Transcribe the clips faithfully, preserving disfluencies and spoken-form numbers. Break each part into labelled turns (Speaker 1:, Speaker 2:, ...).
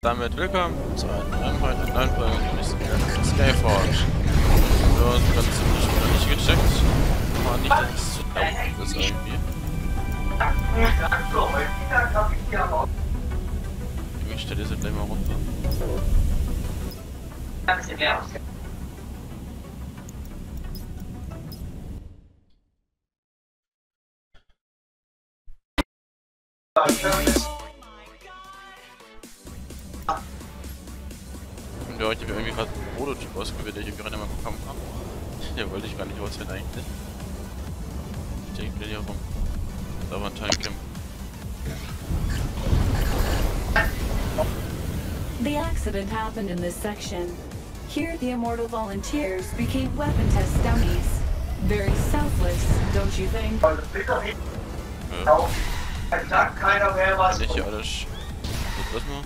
Speaker 1: damit willkommen zu einer neuen Folge, einer neuen Folge von Skyforge. Wir haben uns ganz ziemlich noch nicht gecheckt. War nicht ganz zu laut ist irgendwie. Ich stelle diese gleich mal runter. Und ja, ich habe irgendwie gerade einen Prototyp ausgewählt, den ich irgendwie gerade mal bekommen habe. Ja, wollte ich gar nicht auswählen eigentlich. Ich denke hier rum. Da war ein Timecamp.
Speaker 2: The accident happened in this section. Here the Immortal Volunteers became weapon test dummies. Very selfless, don't you think?
Speaker 1: Ja.
Speaker 3: Sagt keiner mehr was.
Speaker 1: Nicht hier alles. Was mal?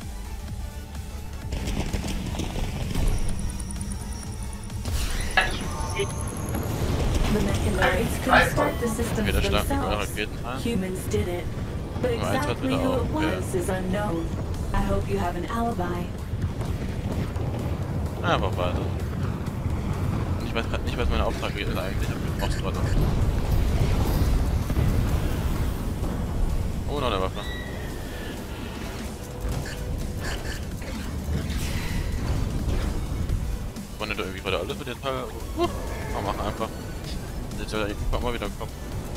Speaker 2: The mechanoids couldn't start the systems
Speaker 1: Okay, da starten überall
Speaker 2: themselves.
Speaker 1: Raketen ein.
Speaker 2: Humans did it. But
Speaker 1: Nur eins hat
Speaker 2: exactly
Speaker 1: wieder
Speaker 2: who
Speaker 1: auch,
Speaker 2: it was
Speaker 1: ja.
Speaker 2: is unknown. I hope you have an alibi.
Speaker 1: Einfach weiter. Und ich weiß gerade nicht, was mein Auftrag ist eigentlich. Ich brauch's gerade. Oh, noch eine Waffe. Wollen da irgendwie gerade alles mit den Teil? Uh, wir machen einfach. Jetzt soll er irgendwann mal wieder kommen.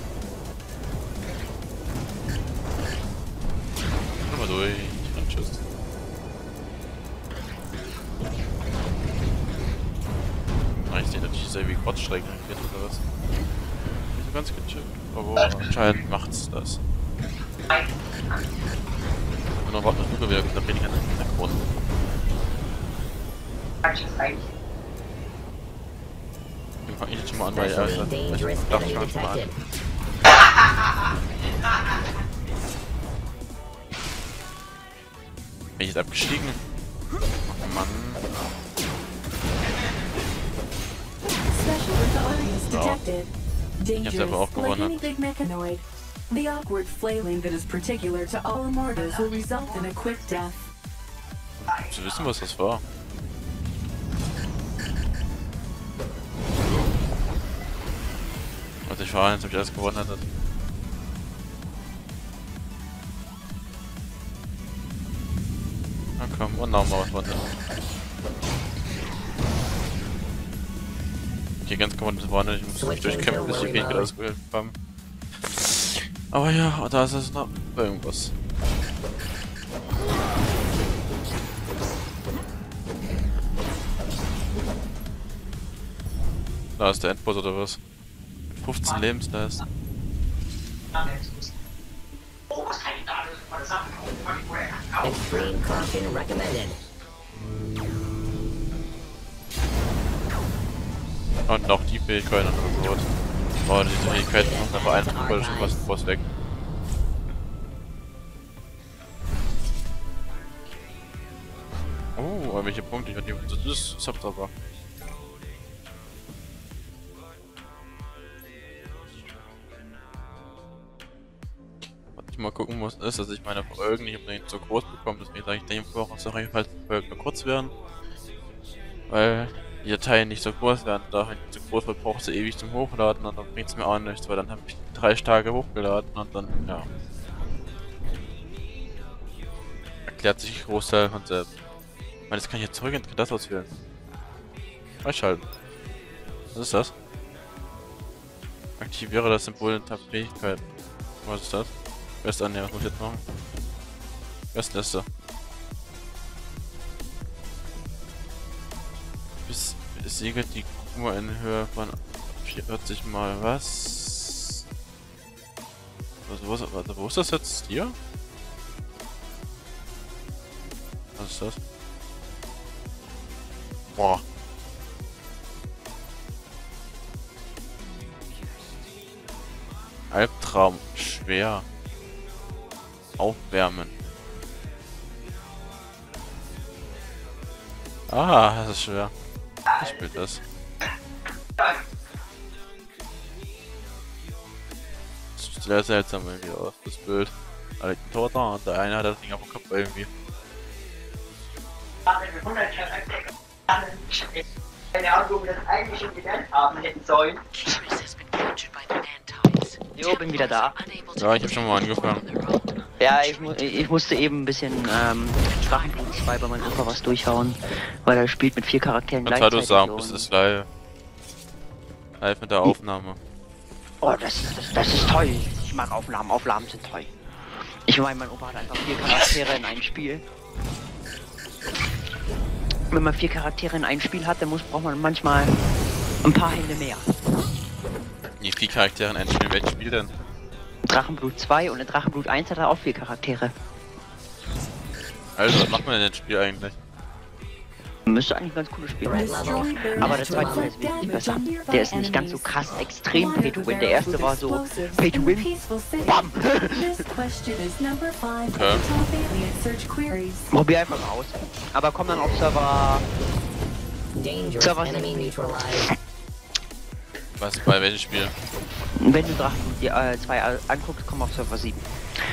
Speaker 1: Mal durch. Und tschüss. Ah, ich sehe natürlich sehr wie Quatschstrecken geht oder was. Nicht so ganz gechillt. Aber anscheinend macht's das. Und dann warten wir nur wieder, da bin ich an der Krone. Den fang ich jetzt schon mal an, weil er ist halt. Ich dachte schon schon mal an. Bin ich jetzt abgestiegen? Oh Mann.
Speaker 2: Special authorities detected.
Speaker 1: hab's aber auch
Speaker 2: Dangerous, like
Speaker 1: gewonnen.
Speaker 2: any big mechanoid. The awkward flailing that is particular to all Immortals will result in a quick death.
Speaker 1: Zu wissen, was das war. Was ich war, jetzt hab ich alles gewonnen hatte. Na komm, und nochmal was gewonnen. Okay, ganz gewonnen, das war nicht. Ich muss mich durchkämpfen, bis ich Gegner ausgewählt habe. Aber ja, da ist es noch irgendwas. Da ist der Endboss oder was? Mit fünfzehn Lebensleisten.
Speaker 4: Extreme caution recommended.
Speaker 1: Und noch die Fähigkeiten und so was. Boah, diese Fähigkeiten machen aber einfach voll schon was Boss weg. Oh, aber welche Punkte? Ich hatte nicht, das ist Sub aber. Was ich mal gucken muss, ist, dass ich meine Folgen nicht unbedingt so groß bekomme, deswegen sage ich, denke ich, auch Sache, falls die Folgen nur kurz werden. Weil die Dateien nicht so groß werden, da wenn die zu groß wird, braucht sie ewig zum Hochladen und dann bringt es mir auch nichts, weil dann habe ich drei Tage hochgeladen und dann, ja. Erklärt sich Großteil von selbst. Ich meine, jetzt kann ich jetzt zurück in das auswählen. Freischalten. Was ist das? Aktiviere das Symbol in Tab Fähigkeiten. Was ist das? Quest annehmen, was muss ich jetzt machen? Questliste. Bis besiegt die Kuh in Höhe von vierzig mal was? Also, wo ist, warte, wo ist das jetzt? Hier? Was ist das? Boah. Albtraum. Schwer. Aufwärmen. Ah, das ist schwer. Ich spiele das. Das sieht sehr seltsam irgendwie aus, das Bild. Da liegt ein Tor da und der eine hat das Ding auf dem Kopf irgendwie.
Speaker 3: Keine Ahnung, wo wir das eigentlich schon gelernt haben hätten sollen.
Speaker 5: Jo, bin wieder da.
Speaker 1: Ja, ich hab schon mal angefangen.
Speaker 5: Ja, ich, mu ich musste eben ein bisschen ähm, Drachenblut zwei bei meinem Opa was durchhauen, weil er spielt mit vier Charakteren
Speaker 1: Kannst du
Speaker 5: gleichzeitig.
Speaker 1: sagen, bis es live. Live mit der Aufnahme.
Speaker 5: Oh, das, das, das ist toll. Ich mag Aufnahmen. Aufnahmen sind toll. Ich meine, mein Opa hat einfach vier Charaktere in einem Spiel. Wenn man vier Charaktere in einem Spiel hat, dann muss, braucht man manchmal ein paar Hände mehr.
Speaker 1: Die vier Charaktere in einem Spiel, welches Spiel denn?
Speaker 5: Drachenblut zwei und in Drachenblut eins hat er auch vier Charaktere.
Speaker 1: Also, was macht man denn in dem Spiel eigentlich?
Speaker 5: Müsste eigentlich ein ganz cooles Spiel sein. Aber der zweite Teil ist wesentlich besser. Der ist nicht ganz so krass extrem Pay to Win. Der erste war so Pay to Win. Bam!
Speaker 1: Okay.
Speaker 5: Probier einfach mal aus. Aber komm dann auf Server.
Speaker 4: Dangerous
Speaker 5: Server
Speaker 4: enemy neutralized.
Speaker 1: Was, bei welchem Spiel?
Speaker 5: Wenn du Drachenblut die äh, zwei anguckst, komm auf Server sieben.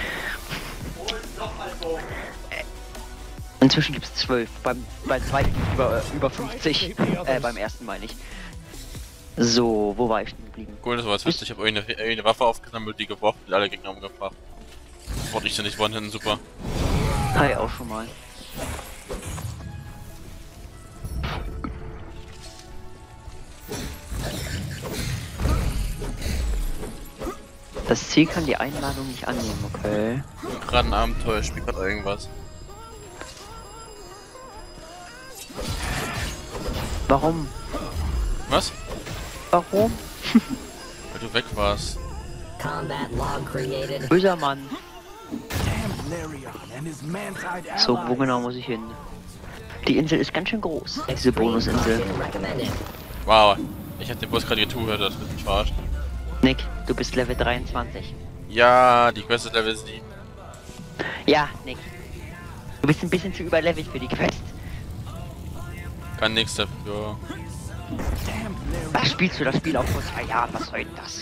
Speaker 5: Inzwischen gibt es zwölf. Beim, beim zweiten gibt's über, über fünfzig. Äh, beim ersten meine ich. So, wo war ich denn geblieben?
Speaker 1: Cool, das war jetzt witzig. Ich habe irgendeine, irgendeine Waffe aufgesammelt, die geworfen und alle Gegner umgebracht. Wollte ich sie nicht one-hitten, super.
Speaker 5: Hi, auch schon mal. Das Ziel kann die Einladung nicht annehmen, okay?
Speaker 1: Gerade ein Abenteuer, ich spiel gerade irgendwas.
Speaker 5: Warum?
Speaker 1: Was?
Speaker 5: Warum?
Speaker 1: Weil du weg warst.
Speaker 4: Combat log created.
Speaker 5: Böser Mann. So, wo genau muss ich hin? Die Insel ist ganz schön groß, diese Bonusinsel.
Speaker 4: Caution recommended.
Speaker 1: Wow, ich hab den Boss gerade getuhört, das wird mich verarscht.
Speaker 5: Nick, du bist Level dreiundzwanzig.
Speaker 1: Ja, die Quest ist Level sieben.
Speaker 5: Ja, Nick. Du bist ein bisschen zu überlevelt für die Quest.
Speaker 1: Kann nichts dafür.
Speaker 5: Was spielst du das Spiel auch vor zwei Jahren? Was soll denn das?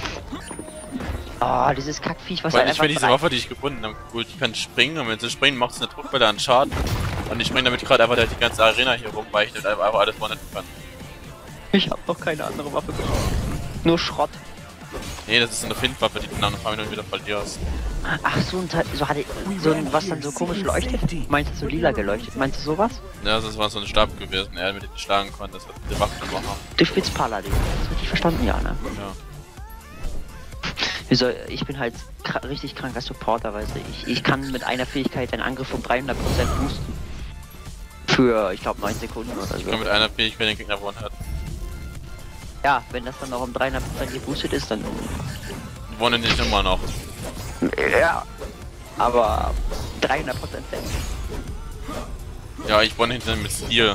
Speaker 5: Oh, dieses Kackviech, was
Speaker 1: Weil
Speaker 5: halt
Speaker 1: ich
Speaker 5: einfach
Speaker 1: finde diese
Speaker 5: drei-
Speaker 1: Waffe, die ich gefunden habe, gut, die kann springen und wenn sie springen, macht sie eine Druckwelle an Schaden. Und ich springe damit gerade einfach die ganze Arena hier rum, weil ich nicht einfach alles vorne kann.
Speaker 5: Ich hab noch keine andere Waffe gefunden. Nur Schrott.
Speaker 1: Nee, das ist eine Findwaffe, die du nach ein paar Minuten wieder verlierst.
Speaker 5: Ach, so ein Teil, so hatte so ein, was dann so komisch leuchtet? Meinst du so lila geleuchtet? Meinst du sowas?
Speaker 1: Ja, das war so ein Stab gewesen, er mit dem ich schlagen konnte, das hat die Waffe gemacht.
Speaker 5: Du spielst Paladin. Das richtig verstanden, ja, ne?
Speaker 1: Ja.
Speaker 5: Wieso, ich bin halt kr richtig kranker Supporter, weißt du. Ich, ich kann mit einer Fähigkeit einen Angriff um dreihundert Prozent boosten. Für, ich glaube, neun Sekunden oder
Speaker 1: Ich
Speaker 5: so.
Speaker 1: kann mit einer Fähigkeit den Gegner gewonnen hat.
Speaker 5: Ja, wenn das dann noch um dreihundert Prozent geboostet ist, dann...
Speaker 1: Gewonnen nicht immer noch.
Speaker 5: Ja. Aber dreihundert Prozent selbst.
Speaker 1: Ja, ich wollte hinter mit Stil.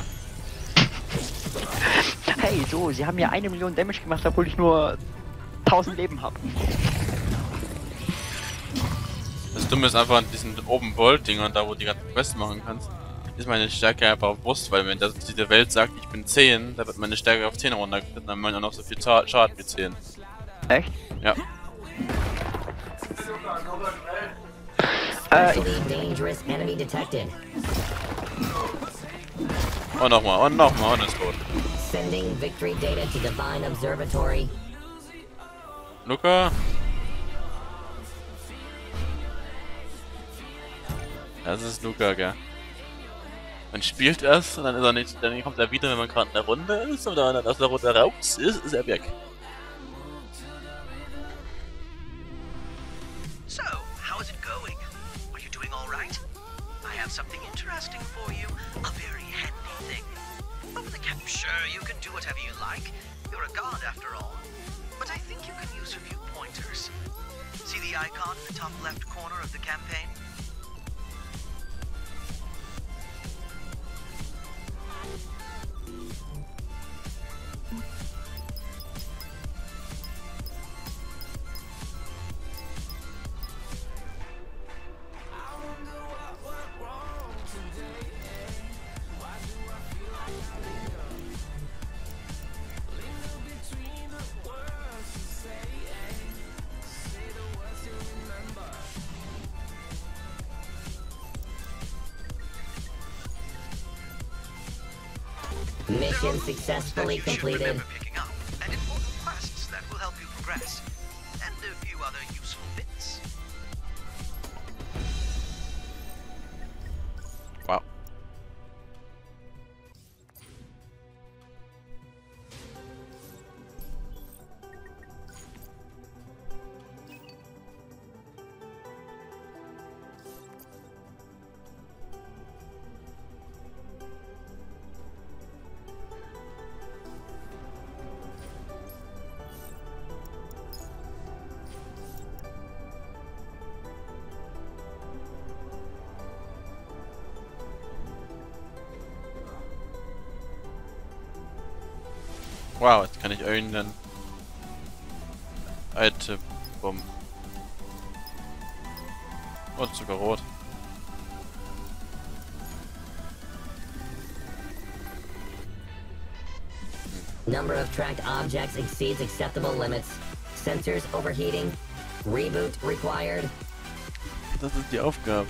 Speaker 5: Hey, so, sie haben ja eine Million Damage gemacht, obwohl ich nur tausend Leben habe.
Speaker 1: Das Dumme ist einfach an diesen Open World Dingern, da wo du die ganzen Quests machen kannst, ist meine Stärke einfach bewusst, weil wenn das diese Welt sagt, ich bin zehn, da wird meine Stärke auf zehn runtergesetzt, dann haben wir noch so viel Za- Schaden wie zehn.
Speaker 5: Echt?
Speaker 1: Ja.
Speaker 5: Äh,
Speaker 4: Especially dangerous enemy detected.
Speaker 1: Und nochmal, und nochmal, und ist tot.
Speaker 4: Sending victory data to Divine Observatory.
Speaker 1: Luca? Das ist Luca, gell? Man spielt erst und dann ist er nicht, dann kommt er wieder, wenn man gerade in der Runde ist, oder wenn er aus der Runde raus ist, ist er weg.
Speaker 6: So, how is it going? Are you doing all right? I have something interesting for you, a very handy thing. Over the cap, sure, you can do whatever you like. You're a god after all. But I think you can use a few pointers. See the icon in the top left corner of the campaign?
Speaker 4: Mission successfully completed.
Speaker 6: Picking up, and important quests that will help you progress, and a few other useful bits.
Speaker 1: Wow. Wow, jetzt kann ich irgendeinen Item bomben. Und sogar rot.
Speaker 4: Number of tracked objects exceeds acceptable limits. Sensors overheating. Reboot required.
Speaker 1: Das ist die Aufgabe.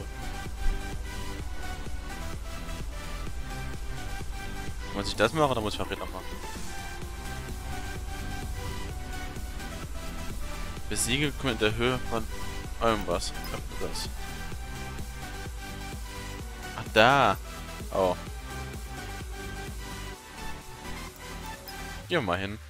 Speaker 1: Muss ich das machen oder muss ich Verräter machen? Besiege mit der Höhe von irgendwas. Öffne das. Ach, da. Oh. Geh mal hin.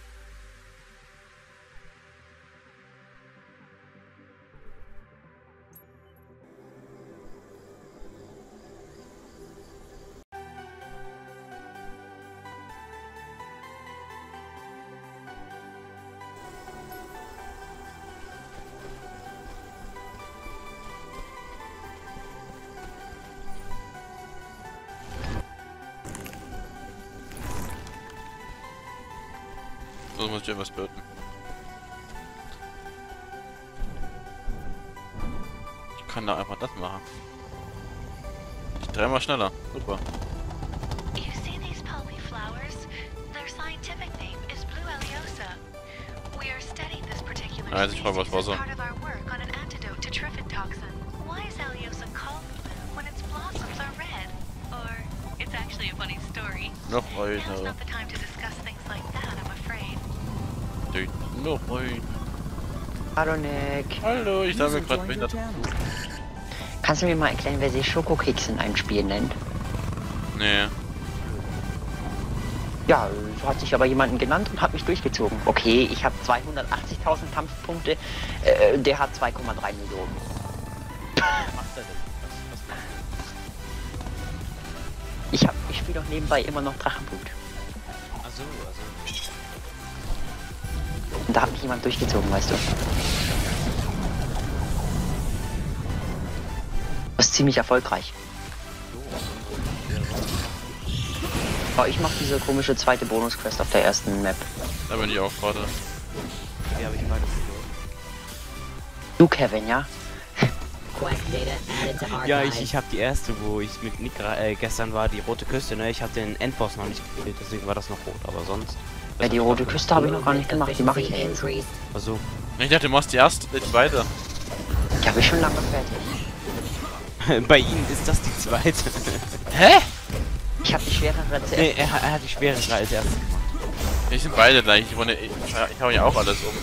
Speaker 1: So muss ich etwas böten. Ich kann da einfach das machen. Ich dreimal schneller. Super.
Speaker 7: You see these pulpy flowers? Their scientific name is Blue Eliosa. We are studying this particular
Speaker 1: Ja, ich frage, was war
Speaker 7: species
Speaker 1: so?
Speaker 7: as part of our work on an antidote to tryphin toxin. Why is Eliosa called blue when its blossoms are red? Or it's actually a funny story.
Speaker 1: Noch
Speaker 7: Now's
Speaker 1: weiter.
Speaker 7: not the time to discuss things like that, I'm afraid.
Speaker 1: Noch weiter.
Speaker 5: Hallo Nick.
Speaker 1: Hallo, ich sammle gerade behindert.
Speaker 5: Kannst du mir mal erklären, wer sich Schokokeks in einem Spiel nennt?
Speaker 1: Nee.
Speaker 5: Ja, so hat sich aber jemanden genannt und hat mich durchgezogen. Okay, ich habe zweihundertachtzigtausend Kampfpunkte, äh, der hat zwei Komma drei Millionen. Ich hab, ich spiele doch nebenbei immer noch Drachenblut.
Speaker 8: Achso, also.
Speaker 5: Und da hat mich jemand durchgezogen, weißt du. Das ist ziemlich erfolgreich. Oh, ich mache diese komische zweite Bonus-Quest auf der ersten Map.
Speaker 1: Da bin ich auch gerade.
Speaker 8: Wie habe ich meine
Speaker 5: Du, Kevin, ja?
Speaker 4: Quest data added to archive.
Speaker 8: Ja, ich, ich habe die erste, wo ich mit Nick äh, gestern war, die rote Küste, ne? Ich habe den Endboss noch nicht gespielt, deswegen war das noch rot, aber sonst...
Speaker 5: Ja, die rote Küste habe ich noch gar nicht gemacht, die mache ich ja jetzt.
Speaker 4: Increased.
Speaker 8: Also,
Speaker 1: Ich dachte, du machst die erste, die zweite.
Speaker 5: Die habe ich schon lange fertig.
Speaker 8: bei Ihnen ist das die zweite.
Speaker 1: Hä?
Speaker 5: Ich habe die schwerere zuerst.
Speaker 8: Nee, er, er hat die schwere als erstes gemacht.
Speaker 1: Ich sind beide gleich. Ich, wohne, ich, ich hau ja auch alles um.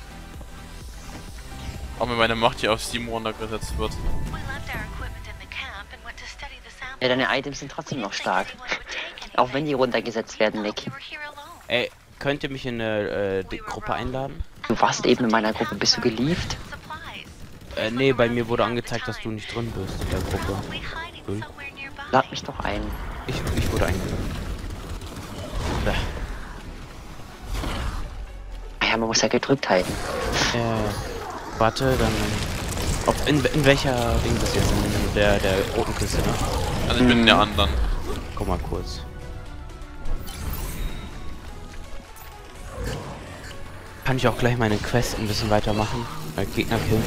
Speaker 1: Auch wenn meine Macht hier auf sieben runtergesetzt wird.
Speaker 7: We left our equipment in the camp and went to study the sample.
Speaker 5: Ja, deine Items sind trotzdem noch stark. Auch wenn die runtergesetzt werden, Nick.
Speaker 7: We were here alone.
Speaker 8: Ey, könnt ihr mich in eine äh, die Gruppe einladen?
Speaker 5: Du warst eben in meiner Gruppe, bist du gelieft?
Speaker 7: Supplies.
Speaker 8: Äh, nee, bei mir wurde angezeigt, dass du nicht drin bist in der Gruppe.
Speaker 7: We hiding
Speaker 8: Hm.
Speaker 7: somewhere nearby.
Speaker 5: Lad mich doch ein.
Speaker 8: Ich, ich wurde eingeladen. Da.
Speaker 5: Ah ja, man muss ja gedrückt halten.
Speaker 8: Äh, warte, dann... Ob, in, in welcher Ding das jetzt? In der, der roten Küste, ne?
Speaker 1: Also ich bin in der anderen.
Speaker 8: Guck mal kurz. Kann ich auch gleich meine Quest ein bisschen weitermachen? Äh, Gegner killen.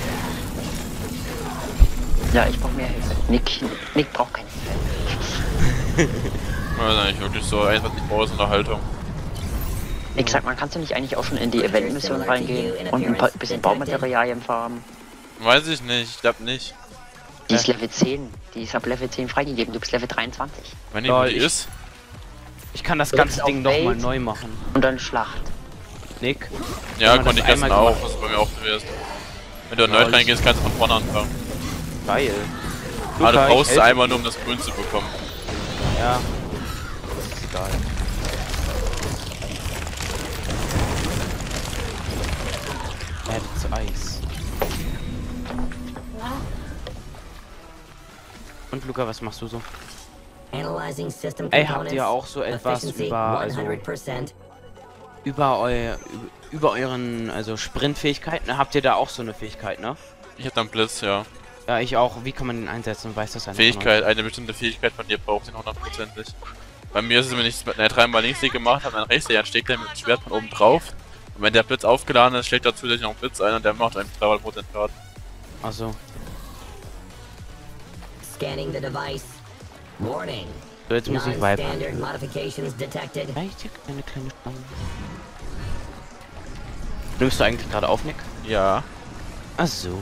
Speaker 5: Ja, ich brauche mehr Hilfe. Nick, Nick braucht keine Hilfe.
Speaker 1: Das ist eigentlich wirklich so einfach die Pausenunterhaltung.
Speaker 5: Nick, sag mal, kannst du nicht eigentlich auch schon in die Event-Mission reingehen und ein paar, bisschen Baumaterialien farmen?
Speaker 1: Weiß ich nicht, ich glaube nicht.
Speaker 5: Die ist Level zehn. Die ist ab Level zehn freigegeben. Du bist Level dreiundzwanzig.
Speaker 1: Wenn die,
Speaker 8: Ja,
Speaker 1: wo die
Speaker 8: ich-
Speaker 1: ist.
Speaker 8: Ich kann das
Speaker 5: Drückst
Speaker 8: ganze
Speaker 5: auf
Speaker 8: Ding nochmal
Speaker 5: Welt.
Speaker 8: neu machen.
Speaker 5: Und dann Schlacht.
Speaker 8: Nick?
Speaker 1: Ja,
Speaker 8: Wenn man
Speaker 1: konnte
Speaker 8: das
Speaker 1: ich gestern
Speaker 8: einmal
Speaker 1: auch,
Speaker 8: gemacht-
Speaker 1: das ist bei mir auch gewesen. Wenn du
Speaker 8: Ja,
Speaker 1: erneut
Speaker 8: ich-
Speaker 1: reingehst, kannst du von vorne anfangen.
Speaker 8: Geil.
Speaker 1: Aber du
Speaker 8: Luca, ich
Speaker 1: brauchst
Speaker 8: helfe-
Speaker 1: einmal nur, um das Grün zu bekommen.
Speaker 8: Ja. Ist egal. Er hat zu Eis. Und Luca, was machst du so?
Speaker 4: Analyzing system
Speaker 8: Ey,
Speaker 4: components.
Speaker 8: habt ihr auch so etwas
Speaker 4: Efficiency
Speaker 8: über, also,
Speaker 4: hundert percent.
Speaker 8: über, eu, über euren, also Sprintfähigkeiten? Habt ihr da auch so eine Fähigkeit, ne?
Speaker 1: Ich hab dann Blitz, ja.
Speaker 8: Ja, ich auch. Wie kann man den einsetzen? Weiß das einer von
Speaker 1: Fähigkeit, eine bestimmte Fähigkeit von dir braucht den hundertprozentig. Bei mir ist es, wenn ich ne, dreimal Linksklick gemacht habe, dann rechts, dann schlägt er mit dem Schwert von oben drauf. Und wenn der Blitz aufgeladen ist, schlägt er zusätzlich noch einen Blitz ein und der macht einem dreihundert Prozent Schaden.
Speaker 8: euch? Achso.
Speaker 4: Scanning the device. Warning.
Speaker 8: So, jetzt muss ich viben.
Speaker 4: Non-standard modifications detected.
Speaker 8: Reicht hier eine kleine Schlange? Nimmst du eigentlich gerade auf, Nick?
Speaker 1: Ja.
Speaker 8: Ach so.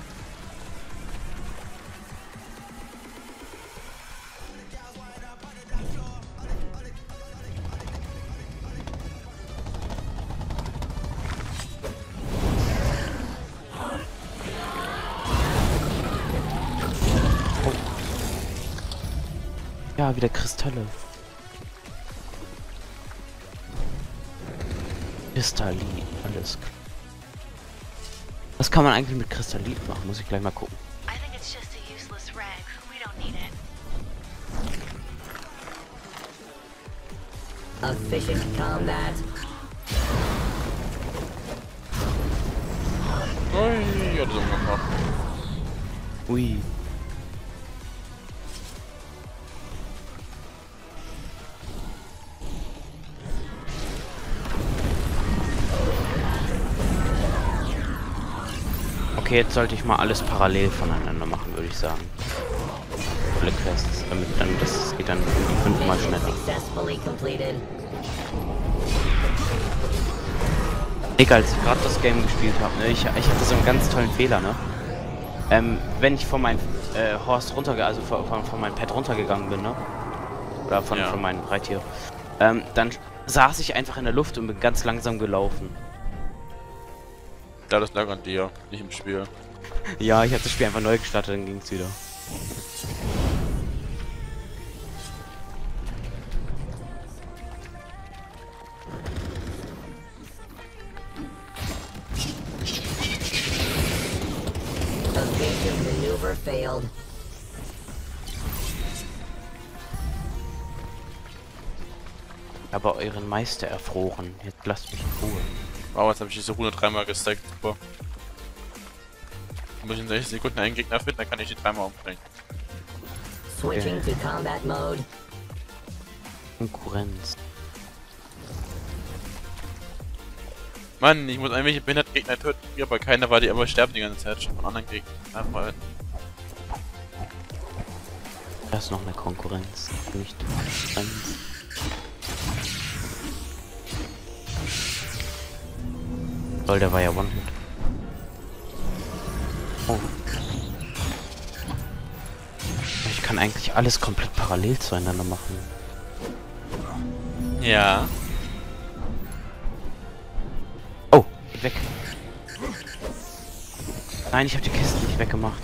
Speaker 8: Ja, wieder Kristalle. Kristallin, alles klar. Was kann man eigentlich mit Kristallin machen? Muss ich gleich mal gucken.
Speaker 7: I think it's just a useless rag. We don't need it.
Speaker 4: Efficient combat.
Speaker 1: Ui, ja, das ist umgebracht.
Speaker 8: Ui. Okay, jetzt sollte ich mal alles parallel voneinander machen, würde ich sagen. Alle Quests, damit dann das geht dann irgendwie fünfmal
Speaker 4: Mission
Speaker 8: schneller.
Speaker 4: successfully completed.
Speaker 8: Egal, als ich gerade das Game gespielt habe, ne, ich, ich hatte so einen ganz tollen Fehler, ne? Ähm, wenn ich von meinem äh, Horst runterge, also von, von, von meinem Pet runtergegangen bin, ne? Oder von,
Speaker 1: Ja.
Speaker 8: von meinem Reittier, ähm, dann saß ich einfach in der Luft und bin ganz langsam gelaufen.
Speaker 1: Ja, das lag an dir, nicht im Spiel.
Speaker 8: Ja, ich hatte das Spiel einfach neu gestartet, dann ging's wieder.
Speaker 4: Evasive maneuver failed.
Speaker 8: Aber euren Meister erfroren. Jetzt lasst mich in Ruhe.
Speaker 1: Wow, jetzt habe ich diese Rune dreimal gestackt. Super. Muss ich in sechzig Sekunden einen Gegner finden, dann kann ich die dreimal umbringen.
Speaker 4: Switching to combat mode.
Speaker 8: Konkurrenz.
Speaker 1: Mann, ich muss irgendwelche behinderten Gegner töten, aber keiner war die immer sterben die ganze Zeit schon von anderen Gegnern. Einfach
Speaker 8: Das ist noch eine Konkurrenz. Nicht Konkurrenz. Soll, der war ja One-Hit. Oh. Ich kann eigentlich alles komplett parallel zueinander machen.
Speaker 1: Ja.
Speaker 8: Oh, weg. Nein, ich habe die Kiste nicht weggemacht.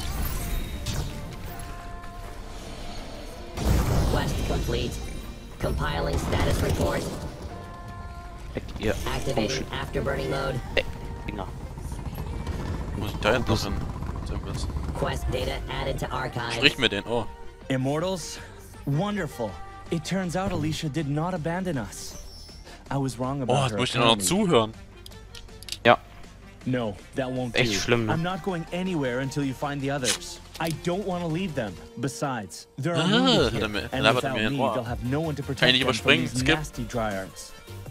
Speaker 4: Quest complete. Compiling status report.
Speaker 8: Weg, ihr
Speaker 4: Activating afterburning mode.
Speaker 8: Finger.
Speaker 1: Muss ich da jetzt noch hin? Simples.
Speaker 4: Quest data added to archive.
Speaker 1: Sprich mir den, oh.
Speaker 9: Immortals? Wonderful. It turns out Alicia did not abandon us. I was wrong about
Speaker 1: Oh,
Speaker 9: her
Speaker 1: jetzt muss ich dir noch
Speaker 9: economy.
Speaker 1: zuhören.
Speaker 8: Ja,
Speaker 9: No, that won't
Speaker 8: echt
Speaker 9: do.
Speaker 8: schlimm,
Speaker 9: I'm
Speaker 8: ne?
Speaker 9: not going anywhere until you find the others. I don't want to leave them. Besides, they're
Speaker 1: Ah,
Speaker 9: wounded
Speaker 1: hat er
Speaker 9: here,
Speaker 1: mir-
Speaker 9: and
Speaker 1: labert er
Speaker 9: without
Speaker 1: mir in
Speaker 9: me,
Speaker 1: Ohr.
Speaker 9: they'll have no one to
Speaker 1: Kann ich
Speaker 9: protect
Speaker 1: nicht
Speaker 9: them from
Speaker 1: überspringen?
Speaker 9: these
Speaker 1: Skip.
Speaker 9: nasty dryards.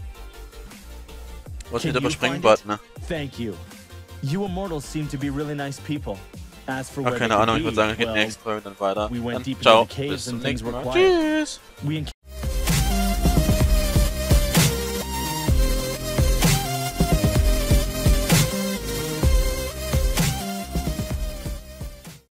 Speaker 1: Was
Speaker 9: Can
Speaker 1: wieder
Speaker 9: you
Speaker 1: überspringen,
Speaker 9: find
Speaker 1: Bart,
Speaker 9: it?
Speaker 1: ne?
Speaker 9: Thank you. You Immortals seem to be really nice people. As for
Speaker 1: Ach,
Speaker 9: where
Speaker 1: keine
Speaker 9: they
Speaker 1: Ahnung,
Speaker 9: could
Speaker 1: ich würde
Speaker 9: be,
Speaker 1: sagen, es geht
Speaker 9: well,
Speaker 1: nächste Folge dann weiter.
Speaker 9: we went
Speaker 1: Dann
Speaker 9: deep into
Speaker 1: ciao,
Speaker 9: the caves
Speaker 1: bis zum
Speaker 9: and things
Speaker 1: nächsten
Speaker 9: were
Speaker 1: Mal.
Speaker 9: quiet.
Speaker 1: Tschüss!
Speaker 9: we